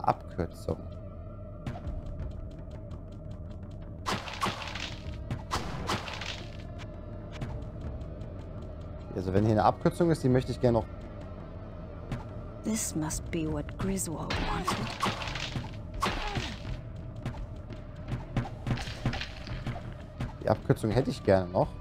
Abkürzung. Also wenn hier eine Abkürzung ist, die möchte ich gerne noch... This must be what Griswold wanted. Die Abkürzung hätte ich gerne noch.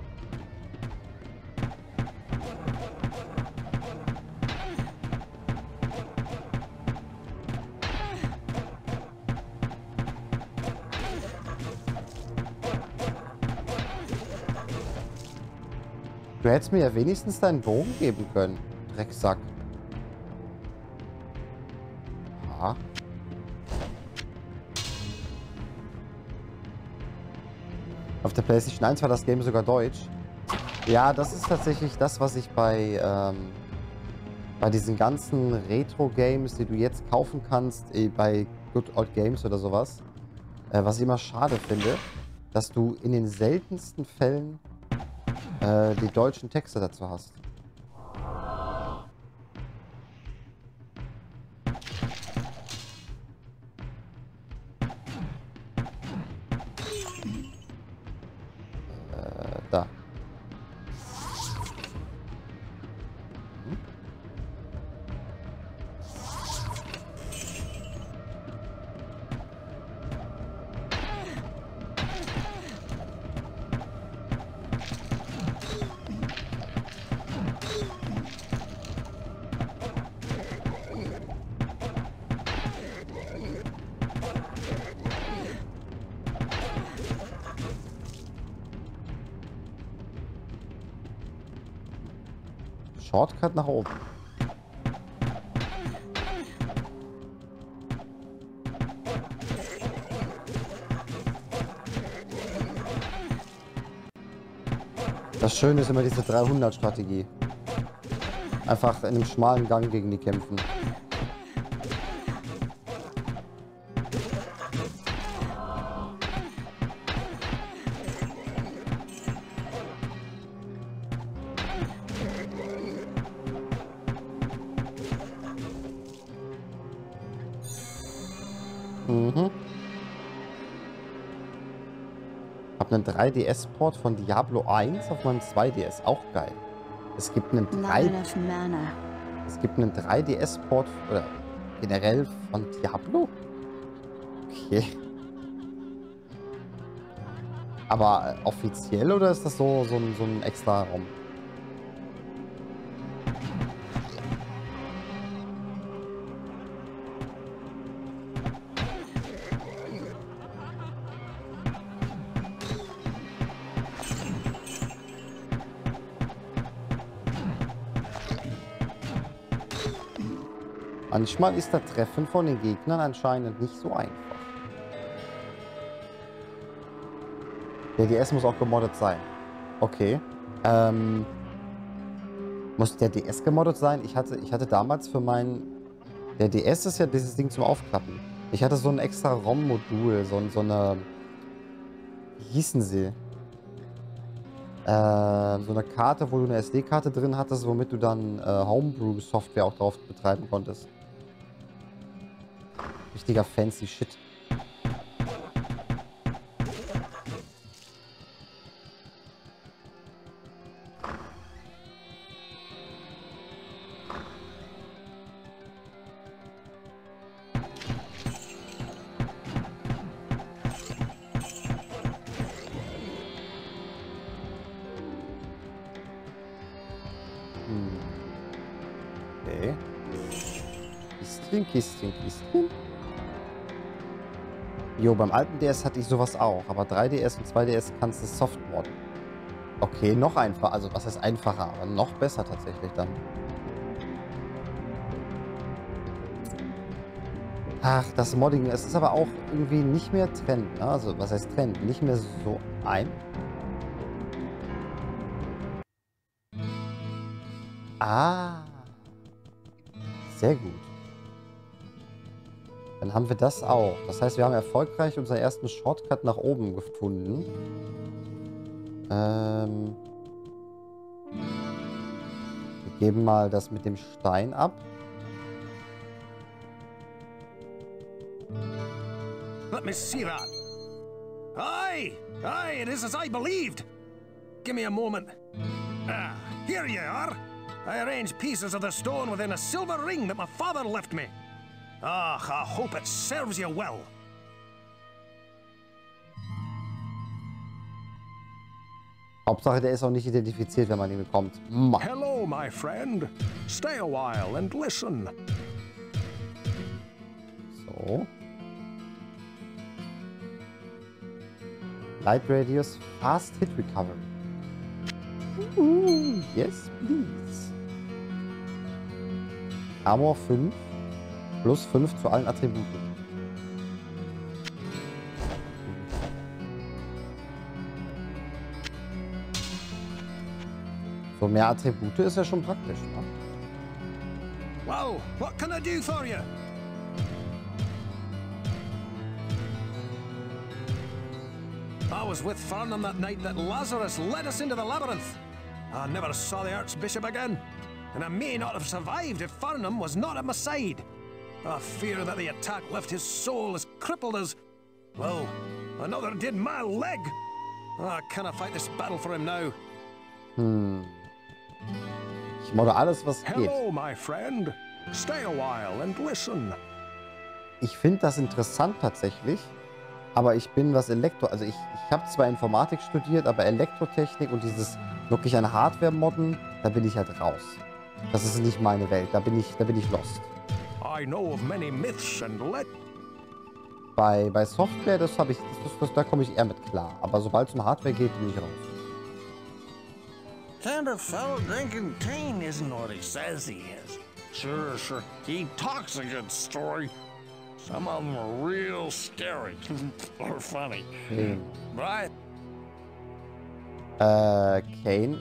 Du hättest mir ja wenigstens deinen Bogen geben können. Drecksack. Ja. Auf der PlayStation 1 war das Game sogar deutsch. Ja, das ist tatsächlich das, was ich bei diesen ganzen Retro-Games, die du jetzt kaufen kannst, bei Good Old Games oder sowas, was ich immer schade finde, dass du in den seltensten Fällen die deutschen Texte dazu hast. Da. Shortcut nach oben. Das Schöne ist immer diese 300-Strategie. Einfach in einem schmalen Gang gegen die kämpfen. Mhm. Hab einen 3DS-Port von Diablo 1 auf meinem 2DS. Auch geil. Es gibt einen 3DS-Port oder generell von Diablo? Okay. Aber offiziell oder ist das so ein extra Raum? Manchmal ist das Treffen von den Gegnern anscheinend nicht so einfach. Der DS muss auch gemoddet sein. Okay. Muss der DS gemoddet sein? Ich hatte damals für der DS ist ja dieses Ding zum Aufklappen. Ich hatte so ein extra ROM-Modul, so eine... Wie hießen sie? So eine Karte, wo du eine SD-Karte drin hattest, womit du dann Homebrew-Software auch drauf betreiben konntest. Richtiger fancy Shit. Okay. Kistchen. Jo, beim alten DS hatte ich sowas auch, aber 3DS und 2DS kannst du soft modden. Okay, noch einfacher. Also, was heißt einfacher? Aber noch besser tatsächlich dann. Ach, das Modding, es ist aber auch irgendwie nicht mehr Trend, ne? Also, was heißt Trend? Nicht mehr so ein. Ah. Sehr gut. Dann haben wir das auch. Das heißt, wir haben erfolgreich unseren ersten Shortcut nach oben gefunden. Wir geben mal das mit dem Stein ab. me see that. Aye, aye, it is as I believed. Give me a moment. Ah, here you are. I arranged pieces of the stone within a silver ring that my father left me. Ah, I hope it serves you well. Hauptsache, der ist auch nicht identifiziert, wenn man ihn bekommt. Mann. Hello, my friend. Stay a while and listen. So. Light Radius, Fast Hit Recovery. Yes, please. Armor 5, plus 5 zu allen Attributen. So, mehr Attribute ist ja schon praktisch, ne? Well, what can I do for you? I was with Farnham that night that Lazarus led us into the labyrinth. I never saw the Archbishop again, and I may not have survived if Farnham was not at my side. I fear that the attack left his soul as crippled as... well, another did my leg. I cannot fight this battle for him now. Ich modde alles, was geht. Hello, my friend. Stay a while and listen. Ich finde das interessant tatsächlich, aber ich bin was also ich habe zwar Informatik studiert, aber Elektrotechnik und dieses wirklich an Hardware-Modden, da bin ich halt raus. Das ist nicht meine Welt, da bin ich lost. I know of many myths and Bei Software, da komme ich eher mit klar, aber sobald es um Hardware geht, bin ich raus. Kind of fellow drinking Kane isn't what he says he is. Sure, sure. He talks a good story. Some of them are real scary or funny. Right? Kane.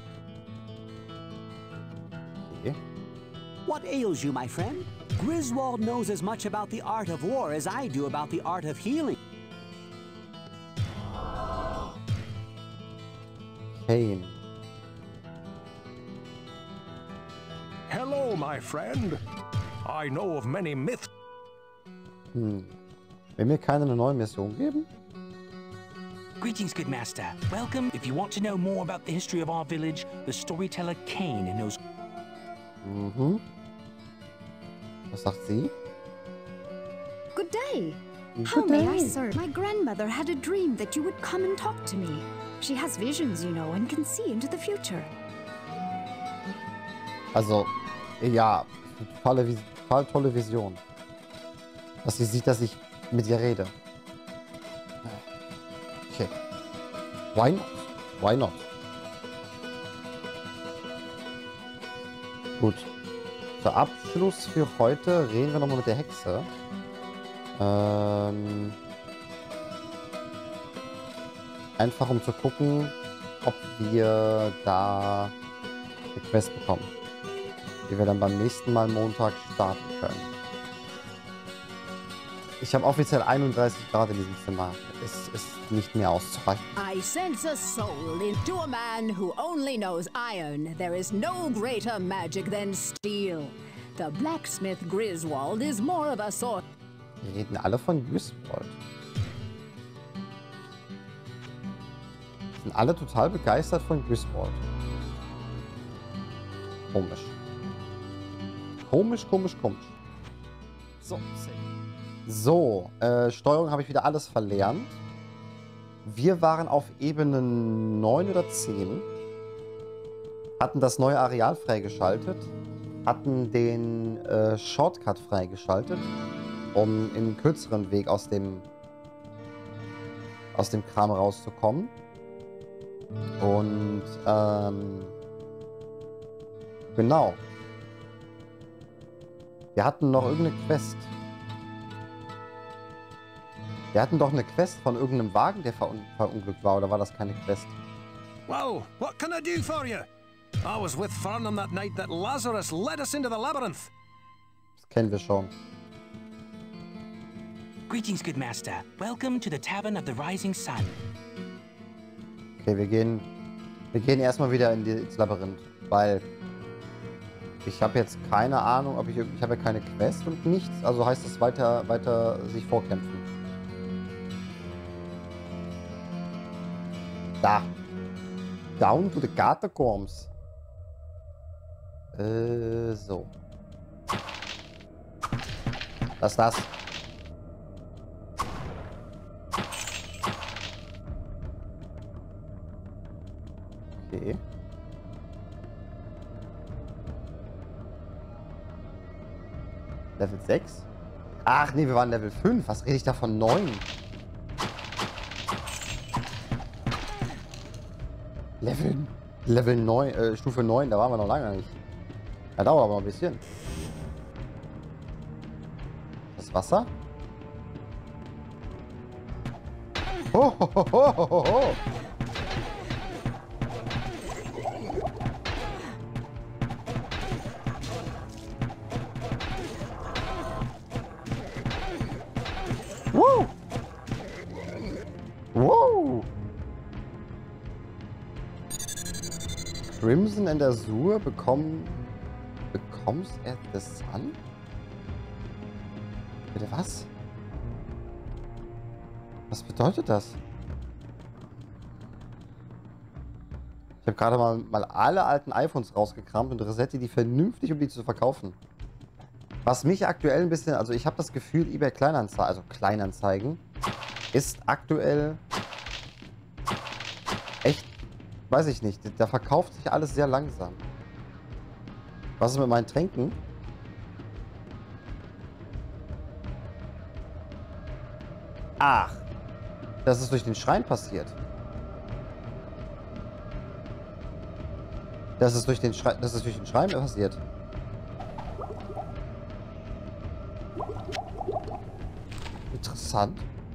Okay. What ails you, my friend? Griswold knows as much about the art of war as I do about the art of healing. Kane. Hello, my friend. I know of many myths. Will mir keine eine neue Mission geben? Greetings, good master. Welcome. If you want to know more about the history of our village, the storyteller Kane knows. Was sagt sie? Good day. How Good may day. I serve? My grandmother had a dream that you would come and talk to me. She has visions, you know, and can see into the future. Also, ja, total tolle Vision. Dass sie sieht, dass ich mit ihr rede. Okay. Why not? Why not? Gut. Zur Abschluss für heute reden wir nochmal mit der Hexe. Einfach um zu gucken, ob wir da eine Quest bekommen, die wir dann beim nächsten Mal Montag starten können. Ich habe offiziell 31 Grad in diesem Zimmer. Es ist nicht mehr auszuhalten. I sense a soul into a man who only knows iron. There is no greater magic than steel. The blacksmith Griswold is more of a sort. Wir reden alle von Griswold. Sind alle total begeistert von Griswold. Komisch. Komisch. So, Steuerung habe ich wieder alles verlernt. Wir waren auf Ebene 9 oder 10. Hatten das neue Areal freigeschaltet. Hatten den Shortcut freigeschaltet, um im kürzeren Weg aus dem Kram rauszukommen. Und, genau. Wir hatten noch irgendeine Quest. Wir hatten doch eine Quest von irgendeinem Wagen, der verunglückt war, oder war das keine Quest? Well, what can I do for you? I was with Farnham that night that Lazarus led us into the labyrinth. Das kennen wir schon. Greetings, good master. Welcome to the Tavern of the Rising Sun. Okay, wir gehen erstmal wieder ins Labyrinth, weil ich habe jetzt keine Ahnung, ich habe ja keine Quest und nichts, also heißt es weiter sich vorkämpfen. Da. Down to the catacombs. So. Was ist das? Okay. Level 6? Ach nee, wir waren Level 5. Was rede ich da von 9? Level 9, Stufe 9, da waren wir noch lange nicht. Ja, dauert aber ein bisschen. Das Wasser? Ho, ho, ho, ho, ho, ho. Woo! Woo! Crimson and Azure bekommst at the Sun? Bitte was? Was bedeutet das? Ich habe gerade mal alle alten iPhones rausgekramt und resette die vernünftig, um die zu verkaufen. Was mich aktuell ein bisschen, also ich habe das Gefühl, eBay Kleinanzeigen ist aktuell echt, weiß ich nicht, da verkauft sich alles sehr langsam. Was ist mit meinen Tränken? Ach, das ist durch den Schrein passiert. Das ist durch den Schrein passiert. Interessant.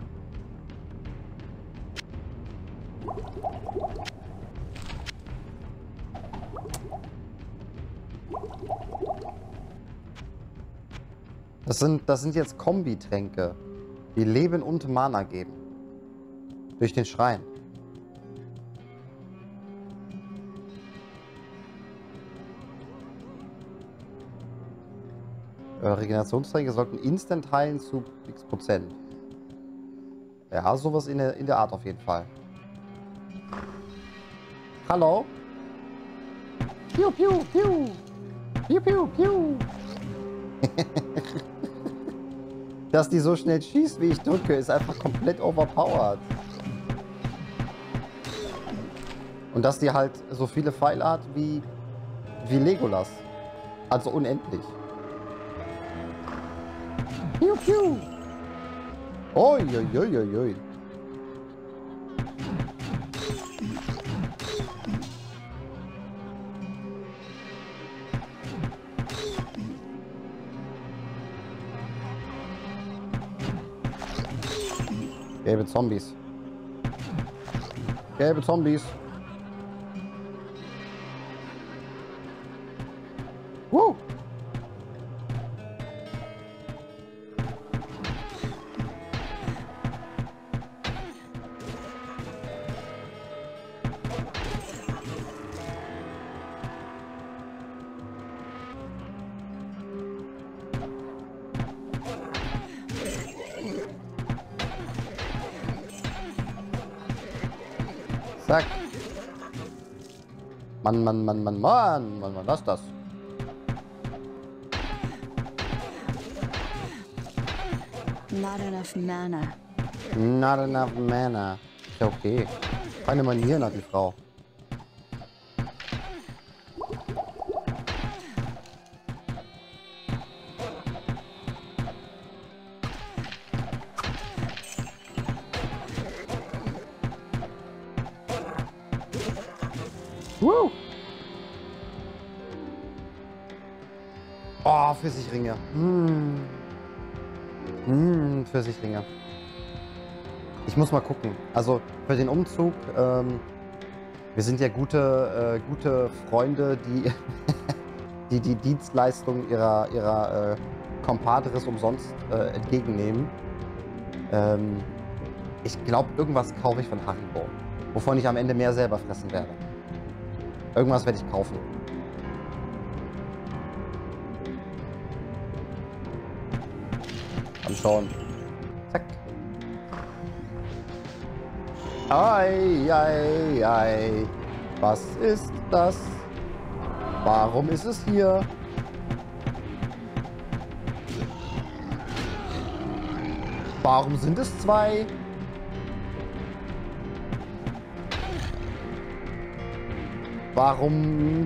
Das sind jetzt Kombitränke, die Leben und Mana geben. Durch den Schrein. Regenerationstränke sollten instant heilen zu x%. Ja, sowas in der Art auf jeden Fall. Hallo? Piu, piu, piu. Piu, piu, piu. Dass die so schnell schießt, wie ich drücke, ist einfach komplett overpowered. Und dass die halt so viele Pfeile hat wie Legolas. Also unendlich. Piu, piu. Oi, oi, oi, oi, oi. Gelbe Zombies. Gelbe Zombies. Woo! Zack. Mann, was ist das? Not enough mana. Not enough mana. Ist ja okay. Keine Manieren hat die Frau. Woo! Oh, Pfirsichringe. Pfirsichringe. Ich muss mal gucken. Also für den Umzug, wir sind ja gute Freunde, die die Dienstleistung ihrer Compadres umsonst entgegennehmen. Ich glaube, irgendwas kaufe ich von Haribo, wovon ich am Ende mehr selber fressen werde. Irgendwas werde ich kaufen. Komm schon. Zack. Ei, ei, ei. Was ist das? Warum ist es hier? Warum sind es zwei? Warum?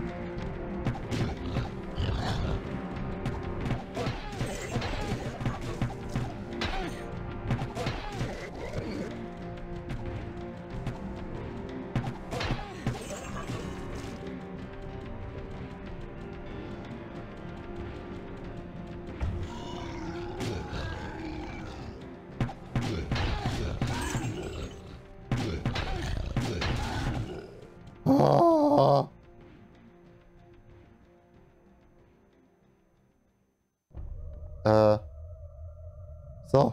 Oh. So.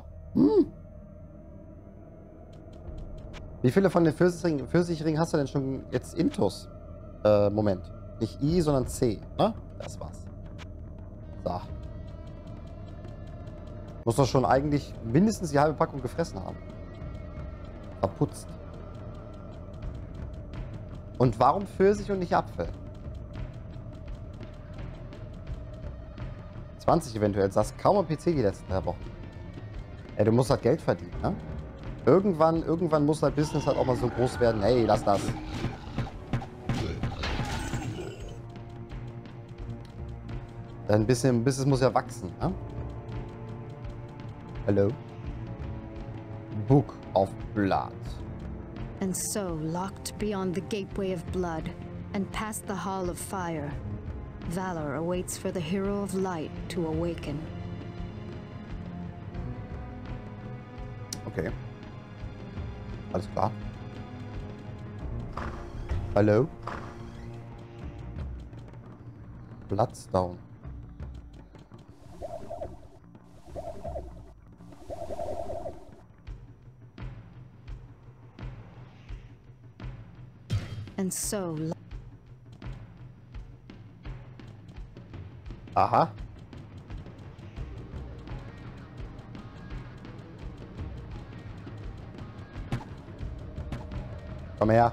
Wie viele von den Pfirsichringen hast du denn schon jetzt intus? Moment. Nicht I, sondern C, ne? Das war's. So. Muss doch schon eigentlich mindestens die halbe Packung gefressen haben. Verputzt. Und warum Pfirsich und nicht Apfel? 20 eventuell. Du hast kaum am PC die letzten 3 Wochen. Ey, du musst halt Geld verdienen, ne? Irgendwann muss dein Business halt auch mal so groß werden. Hey, lass das. Dein Business muss ja wachsen, ne? Hello? Book of Blood. And so, locked beyond the gateway of blood, and past the hall of fire, valor awaits for the hero of light to awaken. Okay. Alles klar. Hallo? Bloodstone. And so, Aha. Komm her.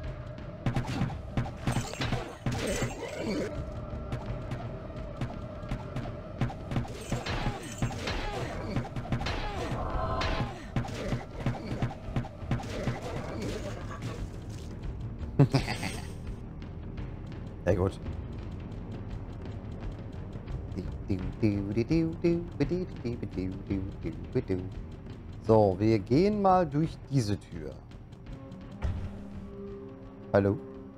Sehr gut. So, wir gehen mal durch diese Tür. Hallo?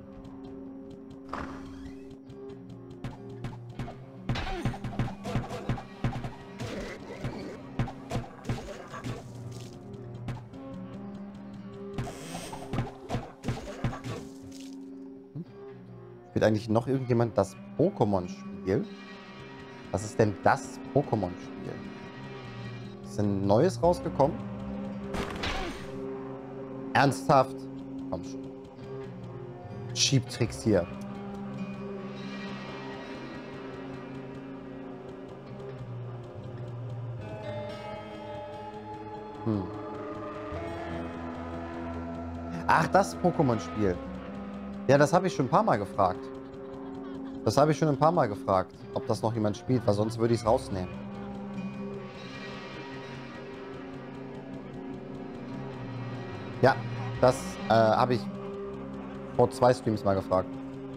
Spielt eigentlich noch irgendjemand das Pokémon-Spiel? Was ist denn das Pokémon-Spiel? Ist ein neues rausgekommen? Ernsthaft? Komm schon. Schiebtricks hier. Ach, das Pokémon-Spiel. Ja, das habe ich schon ein paar Mal gefragt. Ob das noch jemand spielt, weil sonst würde ich es rausnehmen. Ja, das habe ich vor 2 Streams mal gefragt.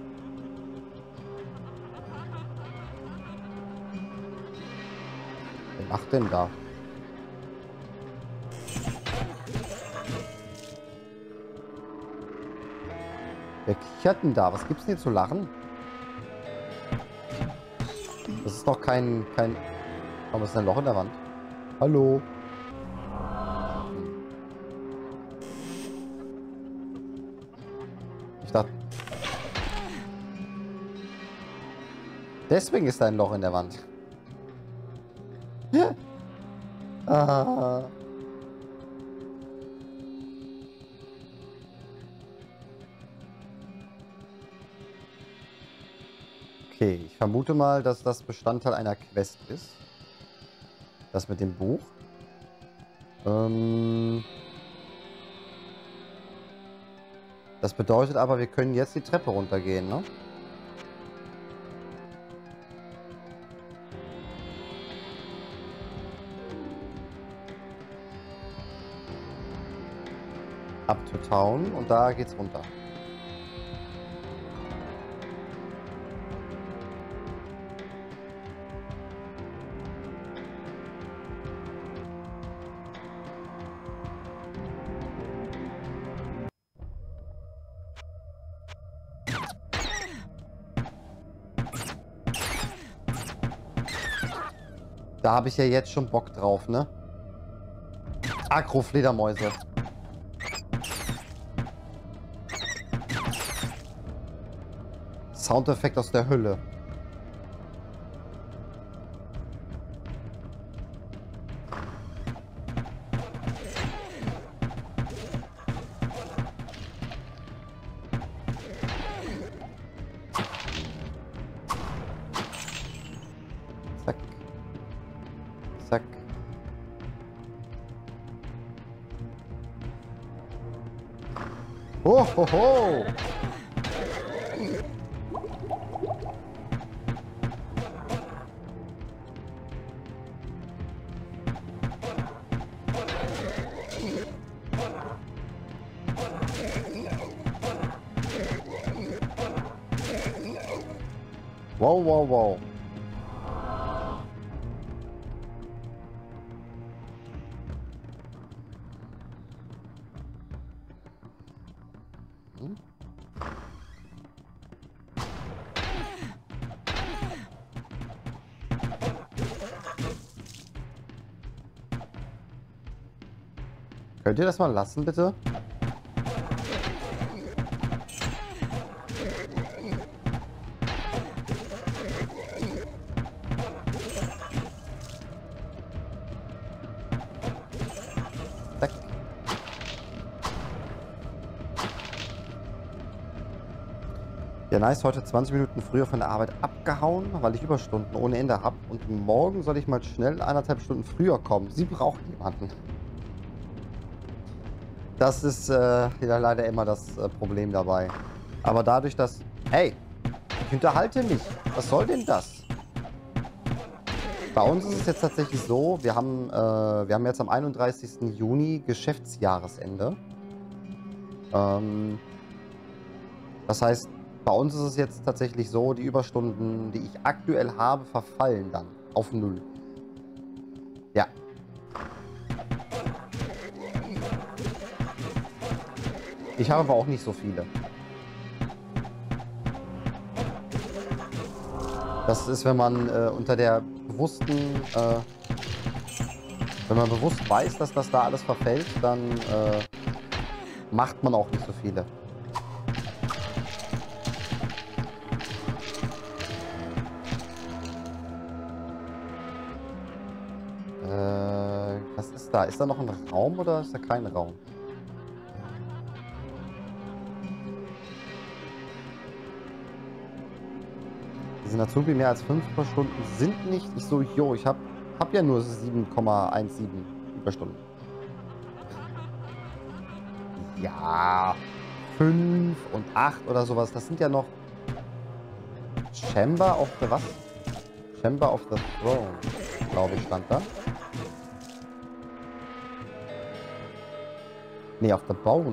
Wer macht denn da? Wer kichert denn da? Was gibt's denn hier zu lachen? Das ist doch kein... Warum ist denn ein Loch in der Wand? Hallo? Ich dachte... Deswegen ist da ein Loch in der Wand. Ja. Ah. Okay, ich vermute mal, dass das Bestandteil einer Quest ist. Das mit dem Buch. Das bedeutet aber, wir können jetzt die Treppe runtergehen, ne? Up to Town und da geht's runter. Da habe ich ja jetzt schon Bock drauf, ne? Agro-Fledermäuse. Soundeffekt aus der Hölle. Zack. Zack. Oh, ho, ho. Wow, wow, wow. Könnt ihr das mal lassen, bitte? Zack. Ja, nice. Heute 20 Minuten früher von der Arbeit abgehauen, weil ich Überstunden ohne Ende habe. Und morgen soll ich mal schnell 1,5 Stunden früher kommen. Sie braucht jemanden. Das ist ja leider immer das Problem dabei. Aber dadurch, dass... Hey, ich unterhalte mich. Was soll denn das? Bei uns ist es jetzt tatsächlich so, wir haben jetzt am 31. Juni Geschäftsjahresende. Das heißt, bei uns ist es jetzt tatsächlich so, die Überstunden, die ich aktuell habe, verfallen dann auf 0. Ja. Ich habe aber auch nicht so viele. Das ist, wenn man unter der bewussten, wenn man bewusst weiß, dass das da alles verfällt, dann macht man auch nicht so viele. Was ist da? Ist da noch ein Raum oder ist da kein Raum? Diese Azubi mehr als 5 Überstunden sind nicht. Ich so, jo, ich hab ja nur 7,17 Überstunden. Ja, 5 und 8 oder sowas. Das sind ja noch Chamber of the was? Chamber of the Throne, glaube ich, stand da. Nee, auf the Bone.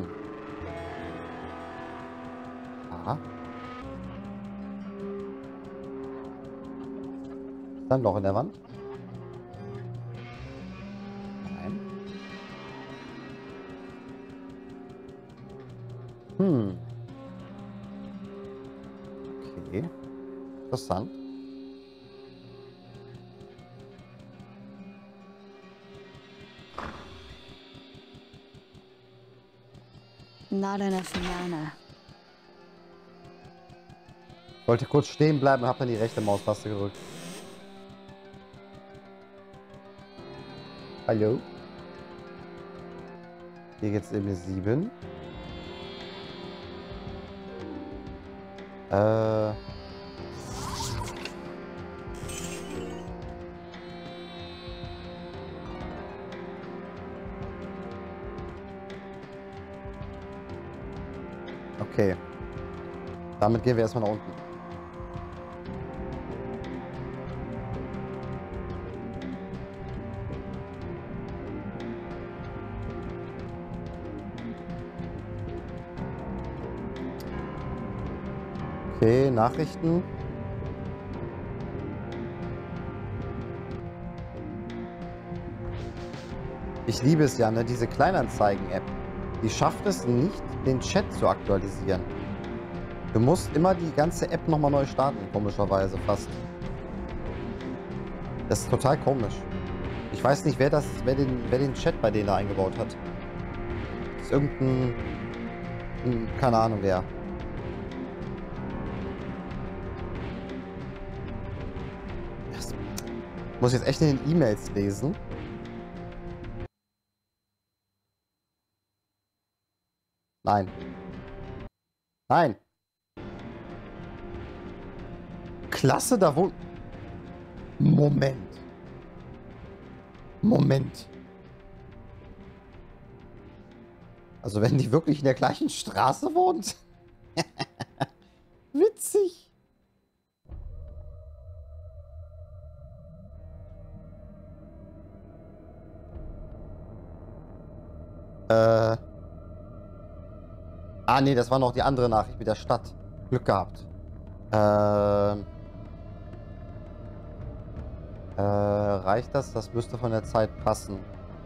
Aha. Ist da ein Loch in der Wand? Nein. Okay. Interessant. Not enough mana. Ich wollte kurz stehen bleiben und habe dann die rechte Maustaste gedrückt. Hallo? Hier geht's Ebene 7. Okay. Damit gehen wir erstmal nach unten. Okay, Nachrichten. Ich liebe es ja, ne? Diese Kleinanzeigen-App. Die schafft es nicht, den Chat zu aktualisieren. Du musst immer die ganze App nochmal neu starten, komischerweise fast. Das ist total komisch. Ich weiß nicht, wer den Chat bei denen da eingebaut hat. Das ist irgendein... keine Ahnung wer. Ich muss jetzt echt in den E-Mails lesen. Nein. Nein. Klasse, da wohnt... Moment. Also wenn die wirklich in der gleichen Straße wohnt? Witzig. Ah, nee, das war noch die andere Nachricht mit der Stadt. Glück gehabt. Reicht das? Das müsste von der Zeit passen.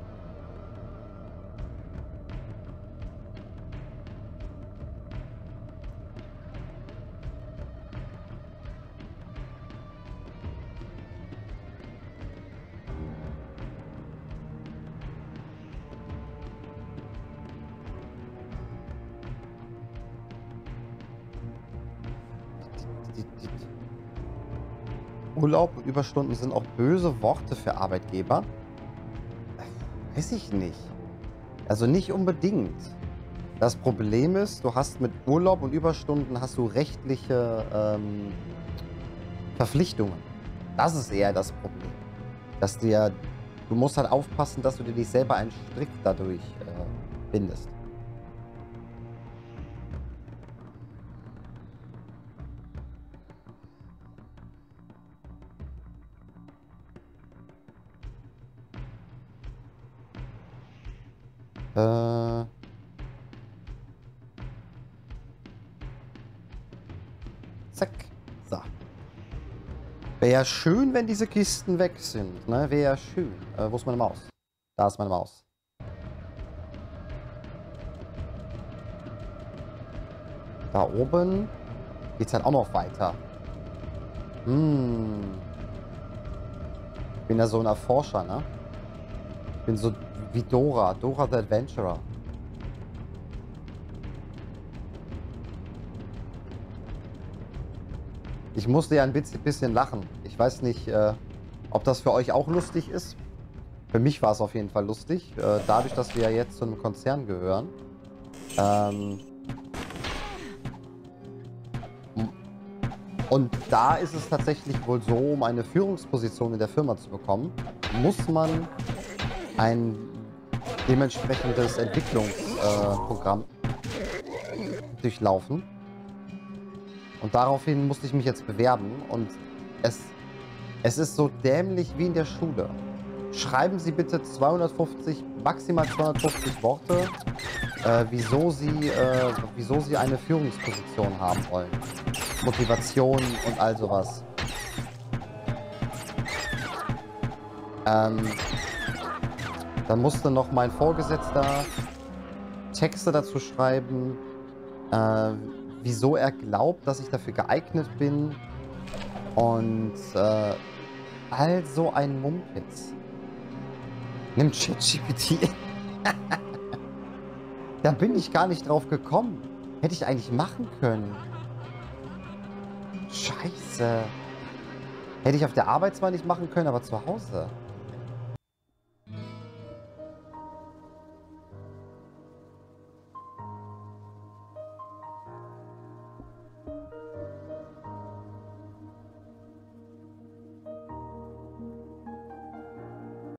Urlaub und Überstunden sind auch böse Worte für Arbeitgeber? Weiß ich nicht. Also nicht unbedingt. Das Problem ist, du hast mit Urlaub und Überstunden hast du rechtliche Verpflichtungen. Das ist eher das Problem. Dass du musst halt aufpassen, dass du dir nicht selber einen Strick dadurch bindest. Zack. So. Wäre ja schön, wenn diese Kisten weg sind. Ne? Wäre ja schön. Wo ist meine Maus? Da ist meine Maus. Da oben geht's halt auch noch weiter. Ich bin ja so ein Erforscher, ne? Ich bin so wie Dora. Dora the Adventurer. Ich musste ja ein bisschen lachen. Ich weiß nicht, ob das für euch auch lustig ist. Für mich war es auf jeden Fall lustig. Dadurch, dass wir ja jetzt zu einem Konzern gehören. Und da ist es tatsächlich wohl so, um eine Führungsposition in der Firma zu bekommen, muss man ein dementsprechendes Entwicklungsprogramm durchlaufen. Und daraufhin musste ich mich jetzt bewerben. Und es ist so dämlich wie in der Schule. Schreiben Sie bitte 250, maximal 250 Worte, wieso Sie eine Führungsposition haben wollen. Motivation und all sowas. Dann musste noch mein Vorgesetzter Texte dazu schreiben, wieso er glaubt, dass ich dafür geeignet bin. Und all so ein Mumpitz. Nimm ChatGPT. Da bin ich gar nicht drauf gekommen. Hätte ich eigentlich machen können. Scheiße. Hätte ich auf der Arbeit zwar nicht machen können, aber zu Hause.